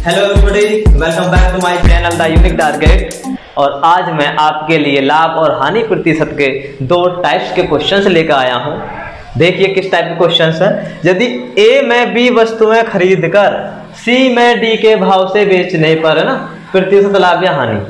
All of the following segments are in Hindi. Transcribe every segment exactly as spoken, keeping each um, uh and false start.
Hello everybody, welcome back to my channel the unique target. और आज मैं आपके लिए लाभ और हानि प्रतिशत के दो टाइप्स के क्वेश्चंस लेकर आया हूं। देखिए किस टाइप के क्वेश्चंस हैं। यदि ए में बी वस्तुएं खरीदकर सी में डी के भाव से बेचने पर ना प्रतिशत लाभ या हानि।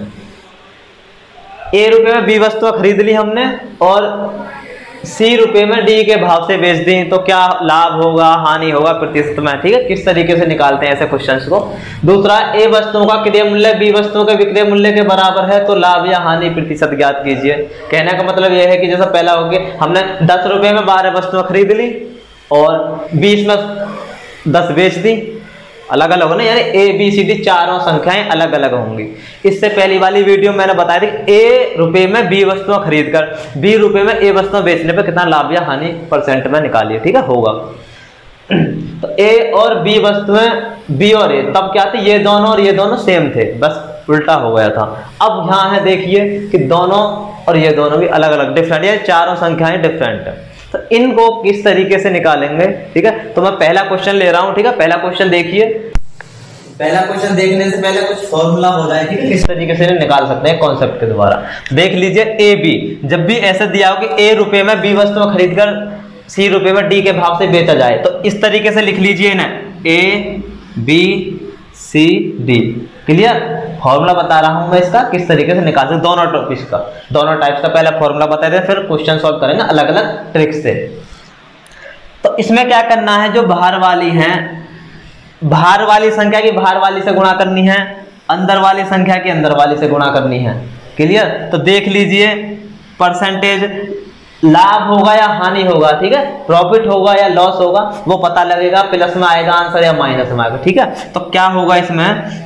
ए रुपए में बी वस्तुएं खरीद ली हमने और सी रुपए में डी के भाव से बेच दी, तो क्या लाभ होगा हानि होगा प्रतिशत में। ठीक है, किस तरीके से निकालते हैं ऐसे क्वेश्चंस को। दूसरा, ए वस्तुओं का क्रय मूल्य बी वस्तुओं के विक्रय मूल्य के बराबर है तो लाभ या हानि प्रतिशत ज्ञात कीजिए। कहने का मतलब यह है कि जैसा पहला हो गया, हमने दस रुपए में बारह वस्तुएं खरीद ली और बीस में दस बेच दी, अलग अलग होना, यानी ए बी सी डी चारों संख्याएं अलग अलग होंगी। इससे पहली वाली वीडियो मैंने बताया था कि ए रुपए में बी वस्तुएं खरीदकर बी रुपए में ए वस्तुएं बेचने पर कितना लाभ या हानि परसेंट में निकालिए। ठीक है, होगा तो ए और बी वस्तुएं बी और ए, तब क्या थे, ये दोनों और ये दोनों सेम थे, बस उल्टा हो गया था। अब यहाँ है देखिए कि दोनों और ये दोनों भी अलग अलग डिफरेंट, ये चारों संख्याएं डिफरेंट है। तो इनको किस तरीके से निकालेंगे। ठीक है, तो मैं पहला क्वेश्चन ले रहा हूं। ठीक है, पहला क्वेश्चन देखिए। पहला क्वेश्चन देखने से पहले कुछ फॉर्मूला हो जाए, ठीक है, किस तरीके से निकाल सकते हैं कॉन्सेप्ट के द्वारा। देख लीजिए, ए बी, जब भी ऐसे दिया हो कि ए रुपए में बी वस्तु खरीदकर सी रुपए में डी के भाव से बेचा जाए, तो इस तरीके से लिख लीजिए ना, A B C D. Clear, formula बता रहा हूं मैं इसका किस तरीके से निकाल सकते, दोनों टॉपिक्स का, दोनों टाइप्स का पहला फॉर्मूला बता दें, फिर क्वेश्चन सॉल्व करेंगे अलग अलग ट्रिक से। तो इसमें क्या करना है, जो बाहर वाली है, बाहर वाली संख्या की बाहर वाली से गुणा करनी है, अंदर वाली संख्या की अंदर वाली से गुणा करनी है। क्लियर, तो देख लीजिए परसेंटेज लाभ होगा या हानि होगा, ठीक है, प्रॉफिट होगा या लॉस होगा, वो पता लगेगा, प्लस में आएगा आंसर या माइनस में आएगा। ठीक है, तो क्या होगा इसमें,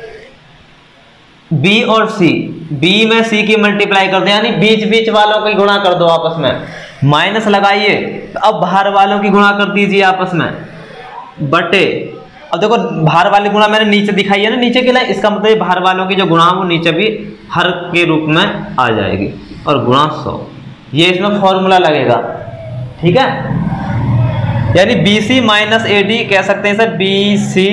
बी और सी, बी में सी की मल्टीप्लाई कर दो, यानी बीच बीच वालों की गुणा कर दो आपस में, माइनस लगाइए, अब बाहर वालों की गुणा कर दीजिए आपस में, बटे। अब देखो बाहर वाली गुणा मैंने नीचे दिखाई है ना, नीचे के लिए, इसका मतलब बाहर वालों की जो गुणा वो नीचे भी हर के रूप में आ जाएगी, और गुणा सौ, ये इसमें फॉर्मूला लगेगा। ठीक है, यानी B C minus A D कह सकते हैं sir, B C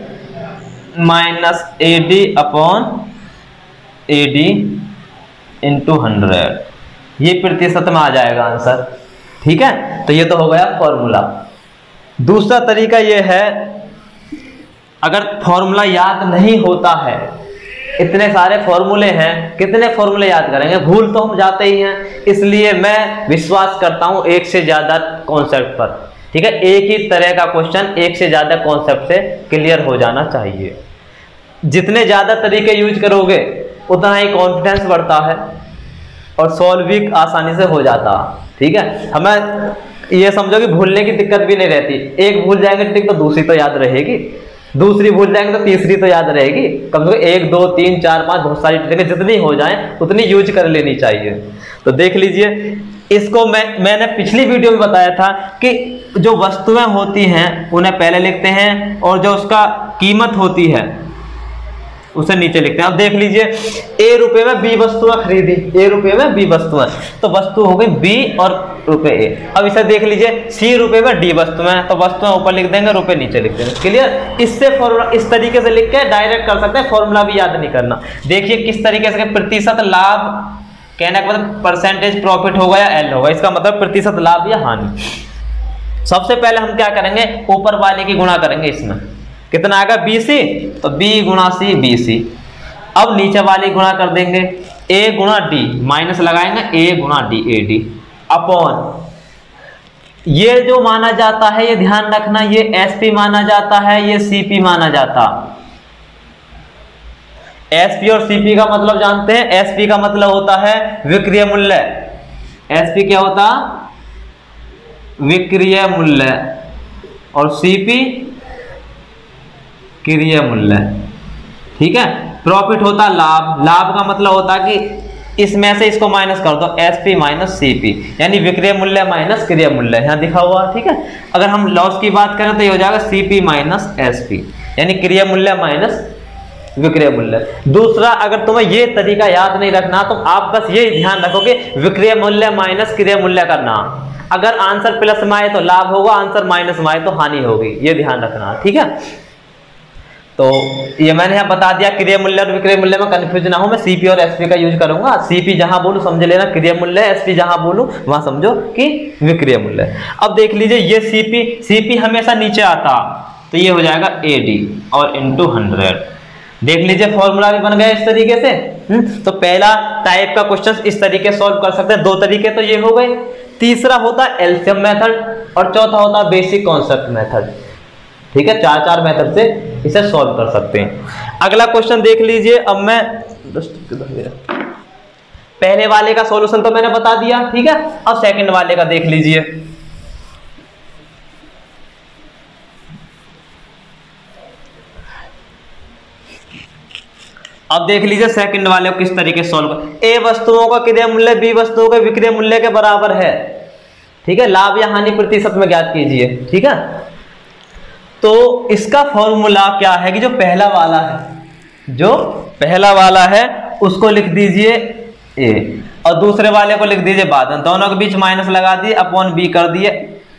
minus A D upon A D into hundred, ये प्रतिशत में आ जाएगा आंसर। ठीक है, तो ये तो हो गया फॉर्मूला। दूसरा तरीका ये है, अगर फॉर्मूला याद नहीं होता है, इतने सारे फॉर्मूले हैं, कितने फॉर्मूले याद करेंगे, भूल तो हम जाते ही हैं, इसलिए मैं विश्वास करता हूं एक से ज्यादा कॉन्सेप्ट पर। ठीक है, एक ही तरह का क्वेश्चन एक से ज्यादा कॉन्सेप्ट से क्लियर हो जाना चाहिए। जितने ज्यादा तरीके यूज करोगे उतना ही कॉन्फिडेंस बढ़ता है और सॉल्व भी आसानी से हो जाता। ठीक है, हमें ये समझो कि भूलने की दिक्कत भी नहीं रहती, एक भूल जाएंगे ठीक, तो दूसरी तो याद रहेगी, दूसरी भूल जाएंगे तो तीसरी तो याद रहेगी, कम से कम एक दो तीन चार पांच बहुत सारी ट्रिकें जितनी हो जाएं उतनी यूज कर लेनी चाहिए। तो देख लीजिए, इसको मैं मैंने पिछली वीडियो में बताया था कि जो वस्तुएं होती हैं उन्हें पहले लिखते हैं और जो उसका कीमत होती है उसे नीचे लिखते हैं। अब देख लीजिए, ए रुपए में बी वस्तुएं खरीदी, ए रुपए में बी वस्तुएं, तो वस्तु हो गई बी और रुपए ए। अब इसे देख लीजिए, सी रुपए में डी वस्तुएं, तो वस्तुएं ऊपर लिख देंगे, रुपए नीचे लिख देंगे। क्लियर, इससे फॉर्मूला इस तरीके से लिख के डायरेक्ट कर सकते हैं, फॉर्मूला भी याद नहीं करना। देखिए किस तरीके से, प्रतिशत लाभ, कहने का मतलब परसेंटेज प्रॉफिट होगा या एल होगा, इसका मतलब प्रतिशत लाभ या हानि। सबसे पहले हम क्या करेंगे, ऊपर वाले की गुणा करेंगे, इसमें कितना आएगा बी सी, तो बी गुणा सी बी सी। अब नीचे वाली गुणा कर देंगे, ए गुणा डी, माइनस लगाएंगे, ए गुणा डी ए डी अपॉन, ये जो माना जाता है ये ध्यान रखना, ये एस पी माना जाता है, ये सी पी माना जाता। एस पी और सी पी का मतलब जानते हैं, एस पी का मतलब होता है विक्रय मूल्य, एस पी क्या होता, विक्रय मूल्य, और सी पी क्रय मूल्य। ठीक है, प्रॉफिट होता लाभ, लाभ का मतलब होता कि इसमें से इसको माइनस कर दो, S P minus C P, यानी विक्रय मूल्य माइनस क्रय मूल्य, यहाँ दिखा हुआ। ठीक है, अगर हम लॉस की बात करें तो ये हो जाएगा C P minus S P, यानी क्रय मूल्य माइनस विक्रय मूल्य। दूसरा, अगर तुम्हें ये तरीका याद नहीं रखना तो आप बस ये ध्यान रखो कि विक्रय मूल्य माइनस क्रय मूल्य करना, अगर आंसर प्लस में आए तो लाभ होगा, आंसर माइनस में आए तो हानि होगी, ये ध्यान रखना। ठीक है, तो ये मैंने यहाँ बता दिया, क्रिया मूल्य और विक्रय मूल्य में कंफ्यूज ना हो, मैं सीपी और एसपी का यूज करूंगा। सीपी जहां बोलूं समझ लेना क्रिया मूल्य, एसपी जहां बोलूं वहां समझो कि विक्रय मूल्य। अब देख लीजिए ये सीपी, सीपी हमेशा नीचे आता तो ये हो जाएगा एडी और इंटू हंड्रेड। देख लीजिए फॉर्मूला भी बन गया इस तरीके से। तो पहला टाइप का क्वेश्चन इस तरीके सॉल्व कर सकते हैं। दो तरीके तो ये हो गए, तीसरा होता है एलसीएम मेथड और चौथा होता है बेसिक कॉन्सेप्ट मेथड। ठीक है, चार चार मेथड से इसे सॉल्व कर सकते हैं। अगला क्वेश्चन देख लीजिए। अब मैं पहले वाले का सॉल्यूशन तो मैंने बता दिया, ठीक है। अब सेकंड वाले का देख लीजिए। अब देख लीजिए सेकंड वाले को किस तरीके से सॉल्व कर। ए वस्तुओं का क्रय मूल्य बी वस्तुओं के विक्रय मूल्य के बराबर है, ठीक है। लाभ या हानि प्रतिशत में ज्ञात कीजिए, ठीक है। तो इसका फॉर्मूला क्या है कि जो पहला वाला है, जो पहला वाला है उसको लिख दीजिए ए और दूसरे वाले को लिख दीजिए बाद में, दोनों के बीच माइनस लगा दिए, अपॉन बी कर दिए,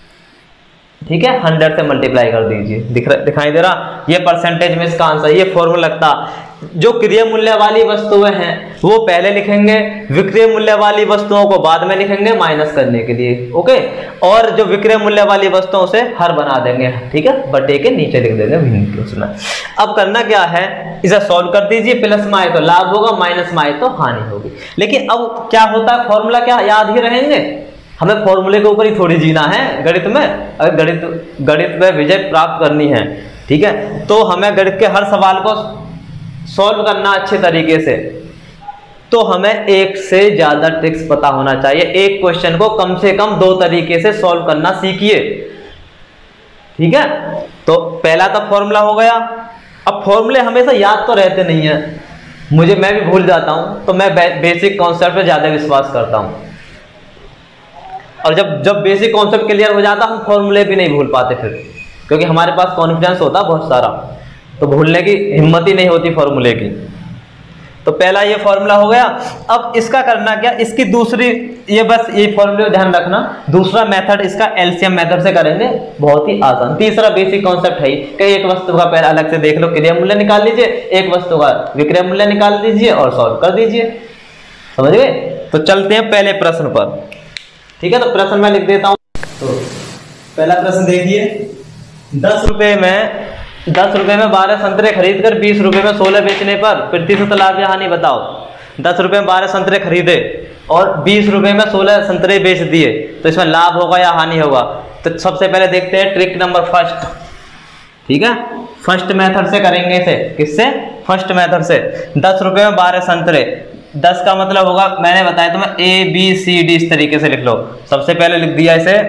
ठीक है। हंड्रेड से मल्टीप्लाई कर दीजिए, दिख रहा दिखाई दे रहा, ये परसेंटेज में इसका आंसर, ये फॉर्मूला लगता। जो क्रय मूल्य वाली वस्तुएं हैं वो पहले लिखेंगे, विक्रय मूल्य वाली वस्तुओं को बाद में लिखेंगे माइनस करने के लिए, ओके। और जो विक्रय मूल्य वाली वस्तुओं से हर बना देंगे, ठीक है, बटे के नीचे लिख देंगे भिन्न के उसमें। अब करना क्या है, इसे सॉल्व कर दीजिए। प्लस में आए तो लाभ होगा, माइनस में आए तो हानि होगी। लेकिन अब क्या होता है, फॉर्मूला क्या याद ही रहेंगे, हमें फॉर्मूले के ऊपर ही थोड़ी जीना है गणित में। अगर गणित गणित में विजय प्राप्त करनी है, ठीक है, तो हमें गणित के हर सवाल को सॉल्व करना अच्छे तरीके से, तो हमें एक से ज्यादा ट्रिक्स पता होना चाहिए। एक क्वेश्चन को कम से कम दो तरीके से सॉल्व करना सीखिए, ठीक है। तो पहला तो फॉर्मूला हो गया। अब फॉर्मूले हमेशा याद तो रहते नहीं है, मुझे मैं भी भूल जाता हूं, तो मैं बे, बेसिक कॉन्सेप्ट पे ज्यादा विश्वास करता हूं। और जब जब बेसिक कॉन्सेप्ट क्लियर हो जाता हम फॉर्मूले भी नहीं भूल पाते फिर, क्योंकि हमारे पास कॉन्फिडेंस होता बहुत सारा, तो भूलने की हिम्मत ही नहीं होती फॉर्मूले की। तो पहला ये फॉर्मूला हो गया। अब इसका करना क्या, इसकी दूसरी, ये बस ये फॉर्मूले ध्यान रखना, दूसरा मेथड इसका एलसीएम मेथड से करेंगे, बहुत ही आसान। तीसरा बेसिक कॉन्सेप्ट है कि एक वस्तु का पहले अलग से देख लो, क्रय मूल्य निकाल लीजिए, एक वस्तु का विक्रय मूल्य निकाल दीजिए और सॉल्व कर दीजिए, समझ गए। तो चलते हैं पहले प्रश्न पर, ठीक है। तो प्रश्न मैं लिख देता हूं। तो पहला प्रश्न देखिए, दस रुपए में दस रुपए में बारह संतरे खरीद कर बीस रुपए में सोलह बेचने पर प्रतिशत लाभ या हानि बताओ। दस रुपए में बारह संतरे खरीदे और बीस रुपए में सोलह संतरे बेच दिए, तो इसमें लाभ होगा या हानि होगा। तो सबसे पहले देखते हैं ट्रिक नंबर फर्स्ट, ठीक है। फर्स्ट मेथड से करेंगे इसे, किससे, फर्स्ट मेथड से। दस रुपए में बारह संतरे, दस का मतलब होगा, मैंने बताया तुम्हें ए बी सी डी, इस तरीके से लिख लो। सबसे पहले लिख दिया इसे,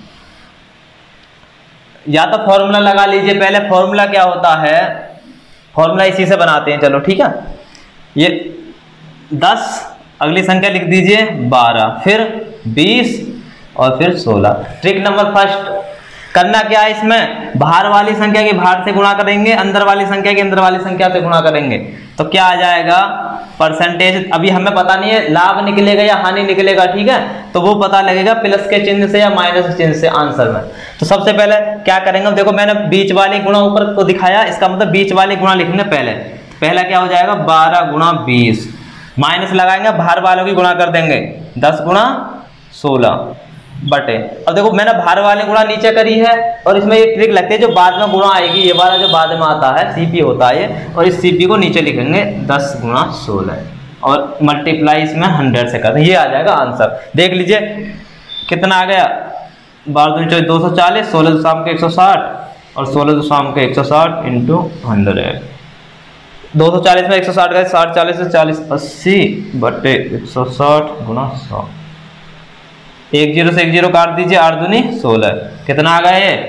या तो फॉर्मूला लगा लीजिए पहले। फॉर्मूला क्या होता है, फॉर्मूला इसी से बनाते हैं, चलो ठीक है। ये दस, अगली संख्या लिख दीजिए बारह, फिर बीस और फिर सोलह। ट्रिक नंबर फर्स्ट, करना क्या है इसमें, बाहर वाली संख्या के बाहर से गुणा करेंगे, अंदर वाली संख्या के अंदर वाली संख्या से गुणा करेंगे, तो क्या आ जाएगा परसेंटेज। अभी हमें पता नहीं है लाभ निकलेगा या हानि निकलेगा, ठीक है, तो वो पता लगेगा प्लस के चिन्ह से या माइनस के चिन्ह से आंसर में। तो सबसे पहले क्या करेंगे, देखो मैंने बीच वाली गुणा ऊपर को दिखाया, इसका मतलब बीच वाली गुणा लिखेंगे पहले। पहला क्या हो जाएगा, बारह गुणा बीस, माइनस लगाएंगे, बाहर वालों की गुणा कर देंगे, दस गुणा सोलह बटे। अब देखो मैंने बाहर वाले गुणा नीचे करी है, और इसमें ये ट्रिक लगती है जो बाद में गुणा आएगी, ये वाला जो बाद में आता है सीपी होता है ये, और इस सीपी को नीचे लिखेंगे दस गुणा सोलह और मल्टीप्लाई इसमें हंड्रेड से करते हैं, ये आ जाएगा आंसर। देख लीजिए कितना आ गया, बारह दूनी चौबीस, दो सौ चालीस, सोलह दो शाम के एक सौ साठ और सोलह दो शाम के एक सौ साठ इंटू हंड्रेड। दो सौ चालीस में एक सौ साठ गए, साठ चालीस से चालीस अस्सी बटे एक सौ साठ गुणा सौ। एक जीरो से एक जीरो काट दीजिए, आठ दूनी सोलह, कितना आ गया ये,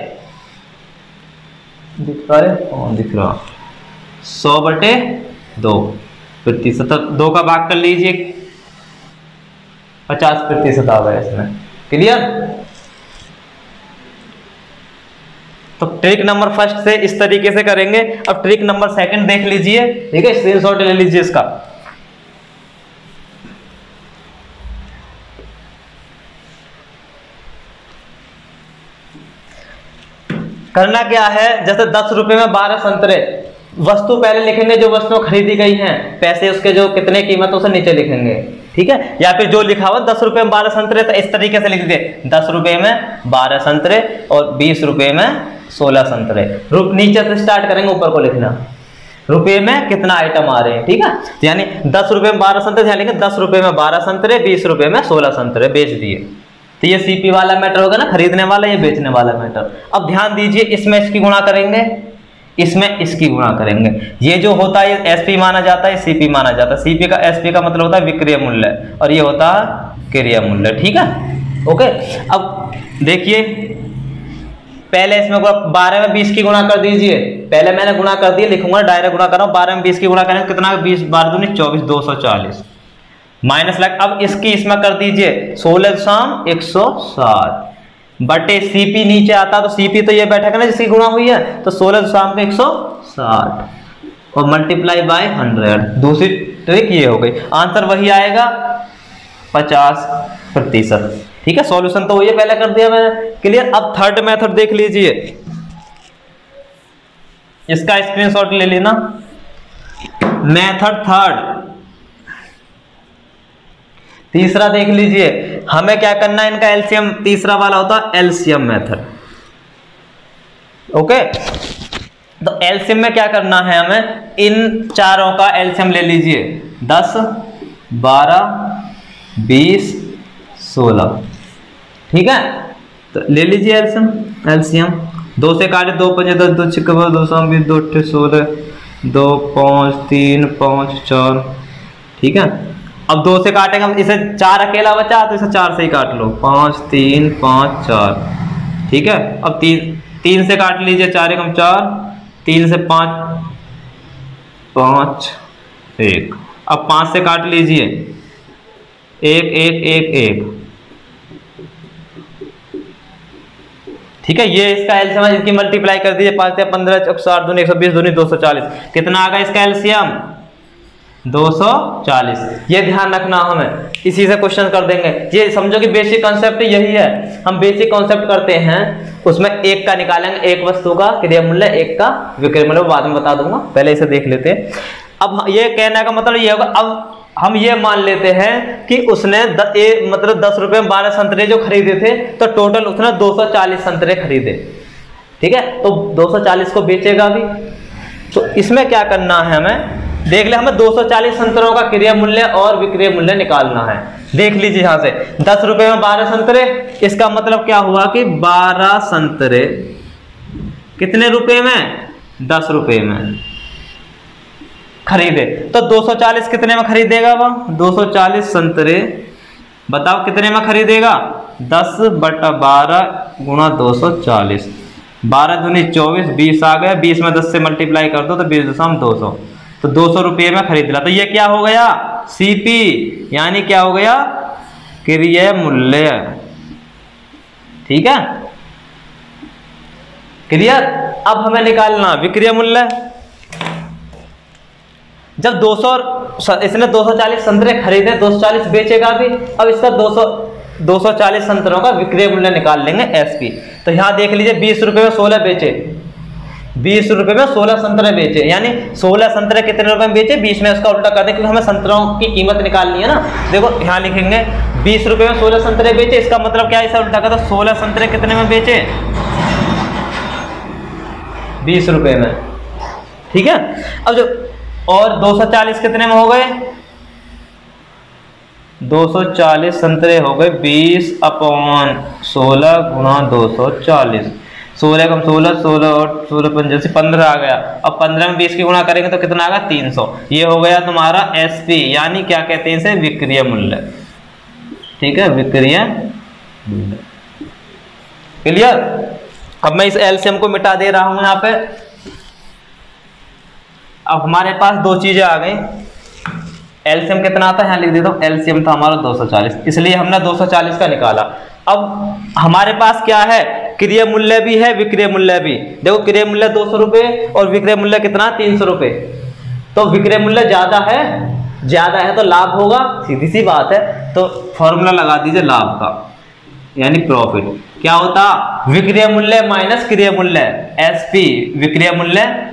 दिख रहा है, कौन दिख रहा, सौ बटे दो प्रतिशत, दो का भाग कर लीजिए, पचास प्रतिशत आ गया इसमें, क्लियर। तो ट्रिक नंबर फर्स्ट से इस तरीके से करेंगे। अब ट्रिक नंबर सेकंड देख लीजिए, ठीक है, स्क्रीनशॉट ले लीजिए इसका। करना क्या है, जैसे दस रुपए में बारह संतरे, वस्तु पहले लिखेंगे जो वस्तु खरीदी गई है, पैसे उसके जो कितने कीमत उसे नीचे लिखेंगे, ठीक है। या फिर जो लिखा हुआ दस रुपए में बारह संतरे, तो इस तरीके से लिख दे दस रुपए में बारह संतरे और बीस रुपए में सोलह संतरे। नीचे से स्टार्ट करेंगे, ऊपर को लिखना रुपए में कितना आइटम आ रहे हैं, ठीक है। यानी दस रुपए में बारह संतरे, ध्यान लिखेंगे दस रुपए में बारह संतरे, बीस रुपए में सोलह संतरे बेच दिए। तो ये सीपी वाला मैटर होगा ना, खरीदने वाला, ये बेचने वाला मैटर। अब ध्यान दीजिए, इसमें इसकी गुणा करेंगे, इसमें इसकी गुणा करेंगे। ये जो होता है एसपी माना जाता है, सीपी माना जाता है। सीपी का एसपी का मतलब होता है विक्रय मूल्य और ये होता है क्रय मूल्य, ठीक है। ओके, अब देखिए पहले इसमें बारह में बीस की गुणा कर दीजिए। पहले मैंने गुणा कर दिया, लिखूंगा डायरेक्ट गुणा कर रहा हूं। बारह में बीस की गुणा करेंगे कितना, बीस बारह दूनी चौबीस, दो सौ चालीस माइनस लग। अब इसकी इसमें कर दीजिए सोलह शाम एक सौ साठ बटे सीपी नीचे आता तो सीपी तो ये बैठेगा ना जिसकी गुणा हुई है, तो सोलह शाम एक सौ साठ और मल्टीप्लाई बाय हंड्रेड। दूसरी ट्रिक ये हो गई, आंसर वही आएगा पचास प्रतिशत, ठीक है। सॉल्यूशन तो ये पहले कर दिया मैंने, क्लियर। अब थर्ड मेथड देख लीजिए, इसका स्क्रीनशॉट ले लेना। मेथड थर्ड, तीसरा देख लीजिए, हमें क्या करना है, इनका एलसीएम, तीसरा वाला होता है एलसीएम मेथड। ओके, तो एलसीएम में क्या करना है, हमें इन चारों का एलसीएम ले लीजिए, दस, बारह, बीस, सोलह, ठीक है। तो ले लीजिए एलसीएम, एलसीएम दो से काटे, दो पंजे दस, दो छक्के दो सौ बीस, दो अट्ठे सोलह, दो पाँच तीन पाँच चार, ठीक है। अब दो से काटेंगे हम, इसे चार अकेला बचा तो इसे चार से ही काट लो, पाँच तीन पाँच चार, ठीक है। अब तीन तीन से काट लीजिए, चार एकम चार, तीन से पाँच पाँच एक, अब पाँच से काट लीजिए, एक एक एक एक, ठीक है। ये इसका एलसीएम है, इसकी मल्टीप्लाई कर दीजिए, पाँच से पंद्रह, चौक साठ दूनी एक सौ बीस, दूनी दो सौ चालीस, कितना आ गया इसका एलसीएम, दो सौ चालीस। ये ध्यान रखना, हमें इसी से क्वेश्चन कर देंगे। ये समझो कि बेसिक कॉन्सेप्ट यही है, हम बेसिक कॉन्सेप्ट करते हैं, उसमें एक का निकालेंगे, एक वस्तु का क्रय मूल्य, एक का विक्रय मूल्य, बाद में बता दूंगा, पहले इसे देख लेते हैं। अब ये कहने का मतलब ये होगा, अब हम ये मान लेते हैं कि उसने द, ए, मतलब दस रुपए में बारह संतरे जो खरीदे थे, तो टोटल उसने दो सौ चालीस संतरे खरीदे, ठीक है। तो दो सौ चालीस को बेचेगा भी, तो इसमें क्या करना है, हमें देख ले, हमें दो सौ चालीस संतरों का क्रय मूल्य और विक्रय मूल्य निकालना है। देख लीजिए यहां से, दस रुपए में बारह संतरे, इसका मतलब क्या हुआ कि बारह संतरे कितने रुपए में, दस रुपए में खरीदे, तो दो सौ चालीस कितने में खरीदेगा वह, दो सौ चालीस संतरे बताओ कितने में खरीदेगा, दस बटा बारह गुणा दो सौ चालीस, बारह दूनी चौबीस, बीस आ गया, बीस में दस से मल्टीप्लाई कर दो तो बीस दशम दो सौ, तो दो सौ रुपये में खरीद लिया। तो ये क्या हो गया, सीपी, यानी क्या हो गया, क्रय मूल्य, ठीक है, क्लियर। अब हमें निकालना विक्रय मूल्य। जब दो सौ, इसने दो सौ चालीस संतरे खरीदे, दो सौ चालीस बेचेगा भी, अब इसका दो सौ दो सौ चालीस संतरों का विक्रय मूल्य निकाल लेंगे, एसपी। तो यहाँ देख लीजिए, बीस रुपए में सोलह बेचे, बीस रुपए में सोलह संतरे बेचे, यानी सोलह संतरे कितने रुपए में बेचे, बीस में उसका उल्टा कर दें, क्योंकि हमें संतरों की कीमत निकालनी है ना। देखो यहाँ लिखेंगे बीस रुपए में सोलह संतरे बेचे, इसका मतलब क्या है, इसे उल्टा कर दो, सोलह संतरे कितने में बेचे, बीस रुपए में, ठीक है। अब जो और दो सौ चालीस कितने में हो गए, दो सौ चालीस संतरे हो गए बीस अपॉन सोलह गुणा दो सौ चालीस, सोलह कम सोलह, सोलह और सोलह पंजासी पंद्रह आ गया। अब पंद्रह में बीस की गुणा करेंगे तो कितना आएगा, तीन सौ। ये हो गया तुम्हारा एसपी, यानी क्या कहते हैं इसे, विक्रय मूल्य, ठीक है, विक्रय मूल्य, क्लियर। अब मैं इस एलसीएम को मिटा दे रहा हूं यहाँ पे। अब हमारे पास दो चीजें आ गई, एलसीएम कितना आता है यहाँ लिख देता हूँ, एलसीएम था हमारा दो सौ चालीस, इसलिए हमने दो सौ चालीस का निकाला। अब हमारे पास क्या है, क्रय मूल्य भी है, विक्रय मूल्य भी। देखो क्रय मूल्य दो सौ रुपए और विक्रय मूल्य कितना, तीन सौ रुपए, तो विक्रय मूल्य ज्यादा है, ज्यादा है तो लाभ होगा, सीधी सी बात है। तो फॉर्मूला लगा दीजिए लाभ का, यानी प्रॉफिट क्या होता, विक्रय मूल्य माइनस क्रय मूल्य, एसपी विक्रय मूल्य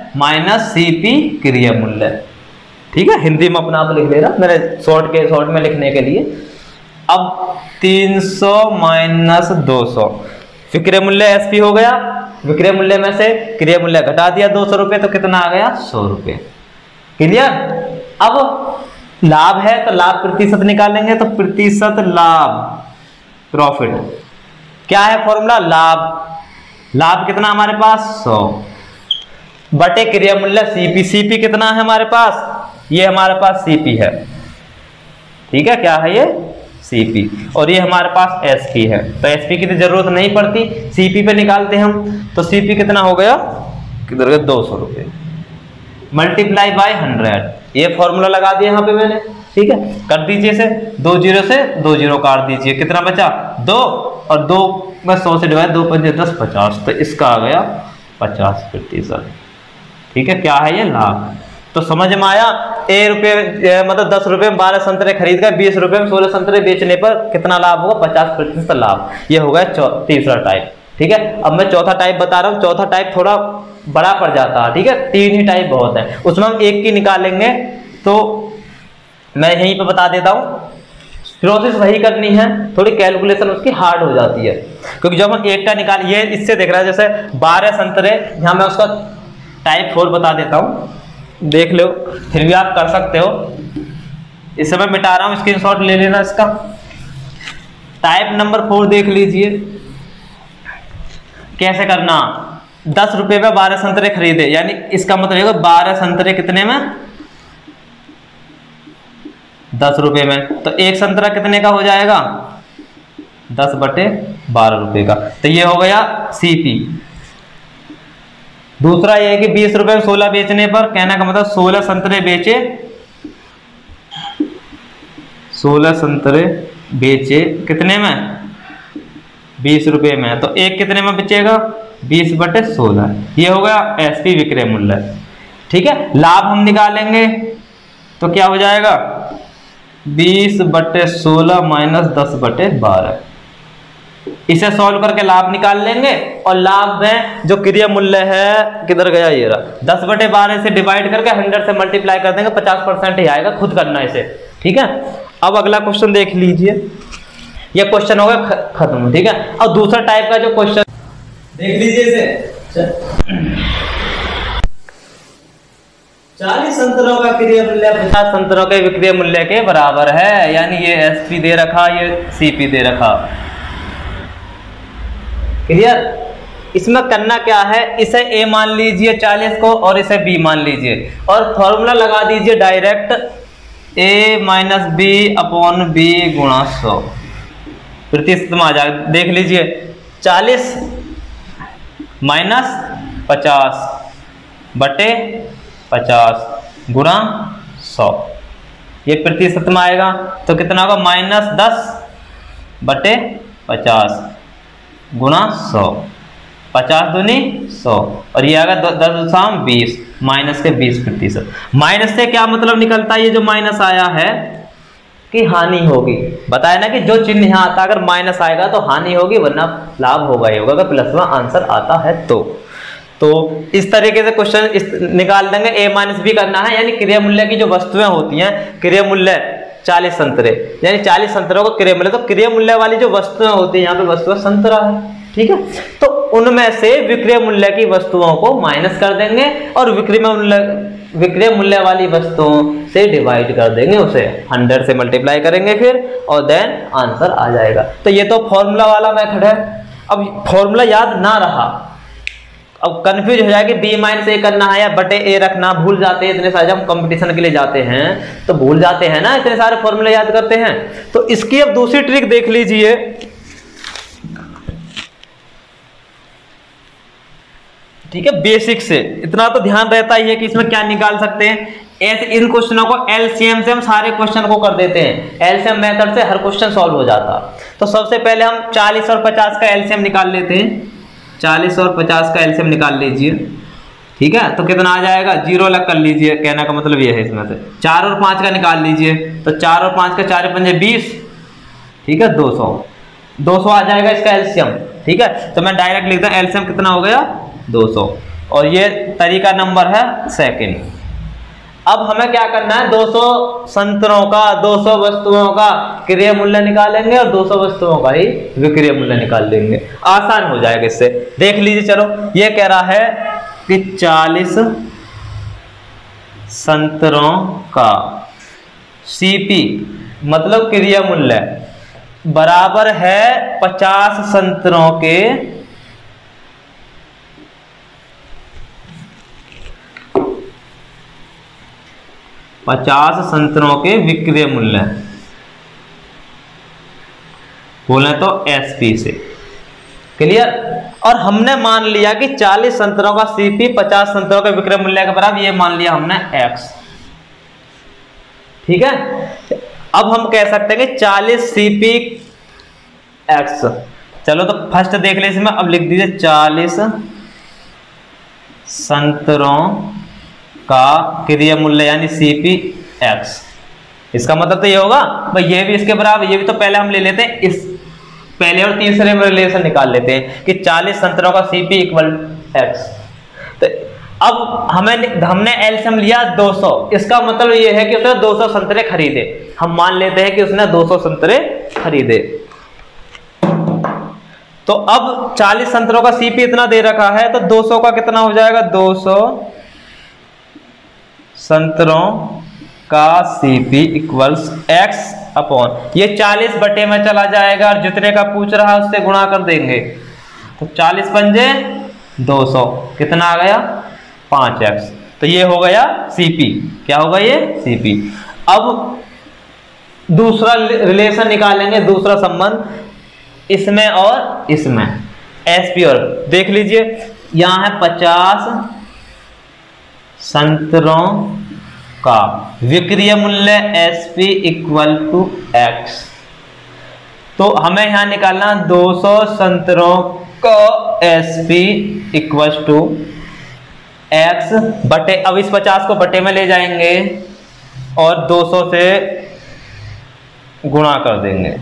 माइनस सीपी क्रिया मूल्य। ठीक है, हिंदी में अपना आप लिख ले रहा मैंने शॉर्ट के शॉर्ट में लिखने के लिए। अब तीन सौ माइनस दो सौ विक्रय मूल्य एसपी हो गया, विक्रय मूल्य में से क्रिया मूल्य घटा दिया दो सौ रुपये, तो कितना आ गया सौ रुपये। क्लियर। अब लाभ है तो लाभ प्रतिशत निकालेंगे, तो प्रतिशत लाभ प्रॉफिट क्या है फॉर्मूला, लाभ लाभ कितना हमारे पास सौ बटे क्रिया मूल्य सीपी। सीपी कितना है हमारे पास, ये हमारे पास सीपी है। ठीक है, क्या है ये सीपी, और ये हमारे पास एसपी है। तो एसपी की तो जरूरत नहीं पड़ती, सीपी पे निकालते हम। तो सीपी कितना हो गया, किधर गया दो सौ रुपये मल्टीप्लाई बाय हंड्रेड। ये फॉर्मूला लगा दिया यहाँ पे मैंने। ठीक है, कर दीजिए इसे, दो जीरो से दो जीरो काट दीजिए, कितना बचा दो, और दो में सौ से डिवाइड, दो पंजे दस पचास, तो इसका आ गया पचास प्रतिशत। ठीक है, क्या है ये लाभ। तो समझ में आया, ए रुपये मतलब दस रुपये में बारह संतरे खरीद कर बीस रुपये में सोलह संतरे बेचने पर कितना लाभ होगा, पचास प्रतिशत लाभ। ये हो गया तीसरा टाइप। ठीक है, अब मैं चौथा टाइप बता रहा हूँ। चौथा टाइप थोड़ा बड़ा पड़ जाता है। ठीक है, तीन ही टाइप बहुत है, उसमें हम एक की निकालेंगे। तो मैं यहीं पे बता देता हूँ, प्रोसेस वही करनी है, थोड़ी कैलकुलेशन उसकी हार्ड हो जाती है, क्योंकि जब हम एक का निकाल, ये इससे देख रहा है जैसे बारह संतरे, यहाँ मैं उसका टाइप फोर बता देता हूँ, देख लो, फिर भी आप कर सकते हो। इस समय मिटा रहा हूँ, स्क्रीनशॉट ले लेना इसका। टाइप नंबर फोर देख लीजिए, कैसे करना। दस रुपए में बारह संतरे खरीदे, यानी इसका मतलब है बारह संतरे कितने में, दस रुपए में। तो एक संतरा कितने का हो जाएगा, दस बटे बारह रुपए का। तो ये हो गया सीपी। दूसरा ये है कि बीस रुपए में सोलह बेचने पर, कहने का मतलब सोलह संतरे बेचे, सोलह संतरे बेचे कितने में, बीस रुपए में। तो एक कितने में बचेगा, बीस बटे सोलह। ये हो गया एसपी विक्रय मूल्य। ठीक है, लाभ हम निकालेंगे तो क्या हो जाएगा, बीस बटे सोलह माइनस दस बटे बारह। इसे सॉल्व करके लाभ निकाल लेंगे, और लाभ में जो क्रिया मूल्य है किधर गया, ये रहा, दस बटे बारह से डिवाइड करके हंड्रेड से मल्टीप्लाई कर देंगे, पचास परसेंट ही आएगा, खुद करना इसे। ठीक है, अब अगला क्वेश्चन देख लीजिए, ये क्वेश्चन होगा खत्म। ठीक है, और दूसरा टाइप का जो क्वेश्चन देख लीजिए इसे, चालीस संतरों का क्रिया मूल्य पचास संतरों के विक्रय मूल्य के बराबर है, यानी ये एसपी दे रखा, ये सीपी दे रखा। क्लियर। इसमें करना क्या है, इसे ए मान लीजिए चालीस को, और इसे बी मान लीजिए, और फॉर्मूला लगा दीजिए direct, A minus B upon B गुणा सौ। प्रतिशत में आ जाएगा, देख लीजिए, चालीस माइनस पचास बटे पचास गुणा सौ, ये प्रतिशत में आएगा। तो कितना होगा, माइनस दस बटे पचास गुणा सौ, पचास दूनी सौ, और ये आएगा दस दशम बीस, माइनस के बीस प्रतिशत। माइनस से क्या मतलब निकलता है, ये जो माइनस आया है कि हानि होगी। बताया ना कि जो चिन्ह यहाँ आता, अगर माइनस आएगा तो हानि होगी, वरना लाभ होगा ही होगा, अगर प्लस में आंसर आता है तो। तो इस तरीके से क्वेश्चन इस निकाल देंगे। ए माइनस बी करना है, यानी क्रिया मूल्य की जो वस्तुएं होती हैं, क्रिया मूल्य चालीस संतरे, यानी चालीस संतरों को क्रिया मूल्य, तो क्रिया मूल्य वाली जो वस्तुएं होती हैं, यहाँ पे वस्तुएं संतरा है। ठीक है, तो उनमें से विक्रय मूल्य की वस्तुओं को माइनस कर देंगे, और विक्रय मूल्य विक्रय मूल्य वाली वस्तुओं से डिवाइड कर देंगे, उसे हंड्रेड से मल्टीप्लाई करेंगे फिर, और देन आंसर आ जाएगा। तो ये तो फॉर्मूला वाला मेथड है। अब फॉर्मूला याद ना रहा, अब कंफ्यूज हो जाएगी, बी माइनस ए करना है या बटे ए रखना, भूल जाते हैं इतने सारे, जब हम कंपटीशन के लिए जाते हैं तो भूल जाते हैं ना, इतने सारे फॉर्मूले याद करते हैं। तो इसकी अब दूसरी ट्रिक देख लीजिए। ठीक है, बेसिक से इतना तो ध्यान रहता ही है कि इसमें क्या निकाल सकते हैं। ऐसे इन क्वेश्चनों को एलसीएम से हम सारे क्वेश्चन को कर देते हैं, एलसीएम मेथड से हर क्वेश्चन सॉल्व हो जाता। तो सबसे पहले हम चालीस और पचास का एलसीएम निकाल लेते हैं। चालीस और पचास का एलसीएम निकाल लीजिए। ठीक है, तो कितना आ जाएगा, जीरो अलग कर लीजिए, कहने का मतलब ये है। इसमें से चार और पाँच का निकाल लीजिए, तो चार और पाँच का चार पंजे बीस, ठीक है, दो सौ दो सौ आ जाएगा इसका एलसीएम। ठीक है, तो मैं डायरेक्ट लिखता हूँ, एलसीएम कितना हो गया, दो सौ। और ये तरीका नंबर है सेकंड। अब हमें क्या करना है, दो सौ संतरों का, दो सौ वस्तुओं का क्रिया मूल्य निकालेंगे और दो सौ वस्तुओं का ही विक्रय मूल्य निकाल लेंगे, आसान हो जाएगा इससे। देख लीजिए, चलो ये कह रहा है कि चालीस संतरों का सीपी मतलब क्रिया मूल्य बराबर है पचास संतरों के पचास संतरों के विक्रय मूल्य, बोले तो एसपी से। क्लियर। और हमने मान लिया कि चालीस संतरों का सीपी पचास संतरों के विक्रय मूल्य के बराबर, ये मान लिया हमने एक्स। ठीक है। अब हम कह सकते हैं कि चालीस सीपी एक्स। चलो तो फर्स्ट देख ले इसमें, अब लिख दीजिए चालीस संतरों का क्रिया मूल्य यानी सीपी एक्स। इसका मतलब तो ये होगा भाई ये भी इसके बराबर, ये भी तो पहले हम ले लेते हैं, इस पहले और तीसरे में रिलेशन निकाल लेते हैं कि चालीस संतरों का सीपी इक्वल एक्स। तो अब हमें हमने एलसीएम लिया दो सौ, इसका मतलब ये है कि उसने दो सौ संतरे खरीदे। हम मान लेते हैं कि उसने दो सौ संतरे खरीदे। तो अब चालीस संतरों का सीपी इतना दे रखा है, तो दो सौ का कितना हो जाएगा, दो सौ संतरों का सीपी इक्वल्स एक्स अपॉन, ये चालीस बटे में चला जाएगा और जितने का पूछ रहा है उससे गुणा कर देंगे। तो चालीस पंजे दो सौ, कितना आ गया, पाँच एक्स। तो ये हो गया सीपी। क्या होगा ये, सीपी। अब दूसरा रिलेशन निकालेंगे, दूसरा संबंध इसमें और इसमें, एसपी और, देख लीजिए यहां है पचास संतरों का विक्रय मूल्य एसपी इक्वल टू एक्स। तो हमें यहां निकालना दो सौ संतरों का एसपी इक्वल टू एक्स बटे, अब इस पचास को बटे में ले जाएंगे और दो सौ से गुणा कर देंगे।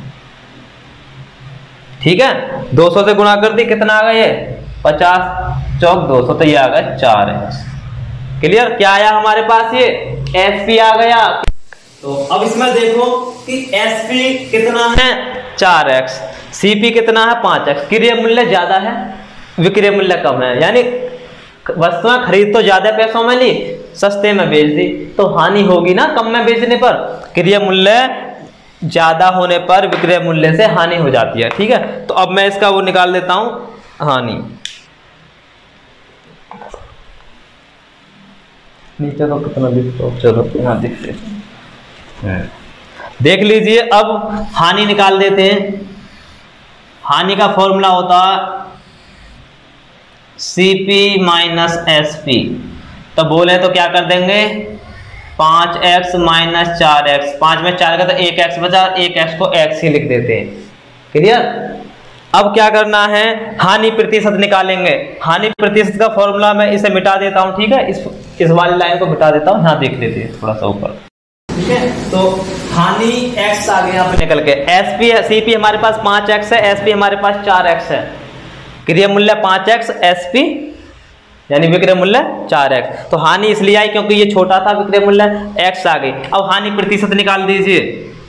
ठीक है, दो सौ से गुणा कर दी, कितना आ गया ये, पचास चौक दो सौ, तो ये आ गया चार एक्स। क्लियर। क्या आया हमारे पास, ये एसपी आ गया। तो अब इसमें देखो कि एसपी कितना है, चार एक्स, सीपी कितना है, पाँच एक्स। क्रिय मूल्य ज्यादा है, विक्रय मूल्य कम है, यानी वस्तुएं खरीद तो ज्यादा पैसों में ली, सस्ते में बेच दी, तो हानि होगी ना कम में बेचने पर। क्रिय मूल्य ज्यादा होने पर विक्रय मूल्य से हानि हो जाती है। ठीक है, तो अब मैं इसका वो निकाल देता हूं, हानि। नीचे तो कितना दिखता, चलो यहाँ दिखते, देख लीजिए। अब हानि निकाल देते हैं। हानि का फॉर्मूला होता सीपी माइनस एसपी। तो बोले तो क्या कर देंगे, पाँच एक्स माइनस चार एक्स, पाँच में चार का तो एक एक्स बचा, एक एक्स को एक्स ही लिख देते हैं। क्लियर। अब क्या करना है, हानि प्रतिशत निकालेंगे। हानि प्रतिशत का फॉर्मूला मैं इसे मिटा देता हूं। ठीक है, इस इस वाली लाइन को मिटा देता हूं, यहाँ देख लेते हैं थोड़ा सा ऊपर। ठीक है, तो हानि एक्स आ गया पे निकल के, एसपी सीपी हमारे पास पाँच एक्स है, एसपी हमारे पास चार एक्स है। क्रिय मूल्य पाँच एक्स, एसपी यानी विक्रय मूल्य चार एक्स। तो हानि इसलिए आई क्योंकि ये छोटा था, विक्रय मूल्य एक्स आ गई। अब हानि प्रतिशत निकाल दीजिए।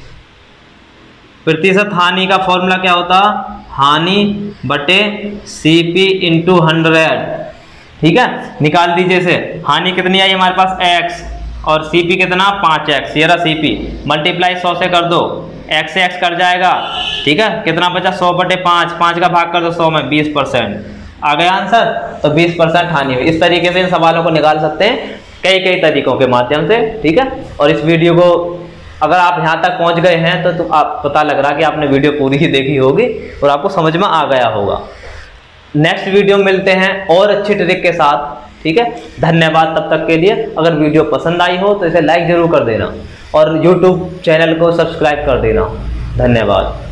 प्रतिशत हानि का फॉर्मूला क्या होता, हानि बटे सीपी इंटू हंड्रेड। ठीक है, निकाल दीजिए इसे। हानि कितनी आई हमारे पास, एक्स, और सीपी कितना, पाँच एक्स। ये रहा सीपी, मल्टीप्लाई सौ से कर दो, एक्स से एक्स कर जाएगा। ठीक है, कितना बचा, सौ बटे पाँच, पाँच का भाग कर दो सौ में, बीस परसेंट आ गया आंसर। तो बीस परसेंट हानि हुई। इस तरीके से इन सवालों को निकाल सकते हैं कई कई तरीकों के माध्यम से। ठीक है, और इस वीडियो को अगर आप यहाँ तक पहुँच गए हैं तो, तो आप पता लग रहा कि आपने वीडियो पूरी ही देखी होगी और आपको समझ में आ गया होगा। नेक्स्ट वीडियो मिलते हैं और अच्छी ट्रिक के साथ। ठीक है, धन्यवाद तब तक के लिए। अगर वीडियो पसंद आई हो तो इसे लाइक जरूर कर देना और यूट्यूब चैनल को सब्सक्राइब कर देना। धन्यवाद।